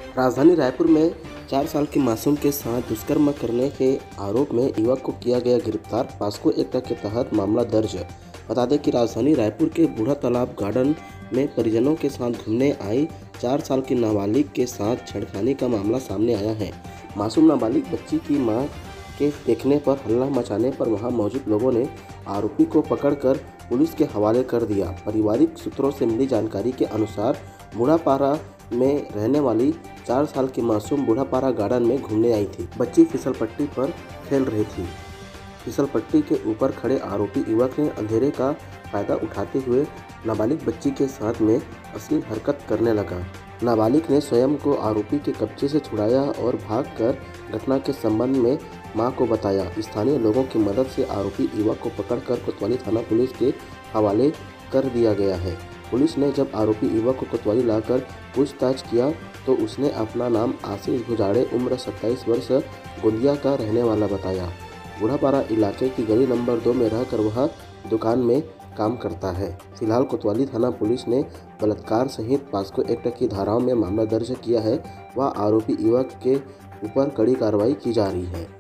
राजधानी रायपुर में 4 साल की मासूम के साथ दुष्कर्म करने के आरोप में युवक को किया गया गिरफ्तार। पॉस्को एक्ट के तहत मामला दर्ज। बता दें कि राजधानी रायपुर के बूढ़ा तालाब गार्डन में परिजनों के साथ घूमने आई 4 साल की नाबालिग के साथ छेड़खानी का मामला सामने आया है। मासूम नाबालिग बच्ची की मां के देखने पर हल्ला मचाने पर वहां मौजूद लोगों ने आरोपी को पकड़कर पुलिस के हवाले कर दिया। पारिवारिक सूत्रों से मिली जानकारी के अनुसार बूढ़ापारा में रहने वाली 4 साल की मासूम बूढ़ापारा गार्डन में घूमने आई थी। बच्ची फिसल पट्टी पर खेल रही थी। फिसल पट्टी के ऊपर खड़े आरोपी युवक ने अंधेरे का फायदा उठाते हुए नाबालिग बच्ची के साथ में अश्लील हरकत करने लगा। नाबालिग ने स्वयं को आरोपी के कब्जे से छुड़ाया और भागकर घटना के संबंध में मां को बताया। स्थानीय लोगों की मदद से आरोपी युवक को पकड़कर कोतवाली थाना पुलिस के हवाले कर दिया गया है। पुलिस ने जब आरोपी युवक को कोतवाली लाकर पूछताछ किया तो उसने अपना नाम आशीष गुजाड़े उम्र 27 वर्ष गोंदिया का रहने वाला बताया। बूढ़ापारा इलाके की गली नंबर 2 में रहकर वह दुकान में काम करता है। फिलहाल कोतवाली थाना पुलिस ने बलात्कार सहित पॉस्को एक्ट की धाराओं में मामला दर्ज किया है। वह आरोपी युवक के ऊपर कड़ी कार्रवाई की जा रही है।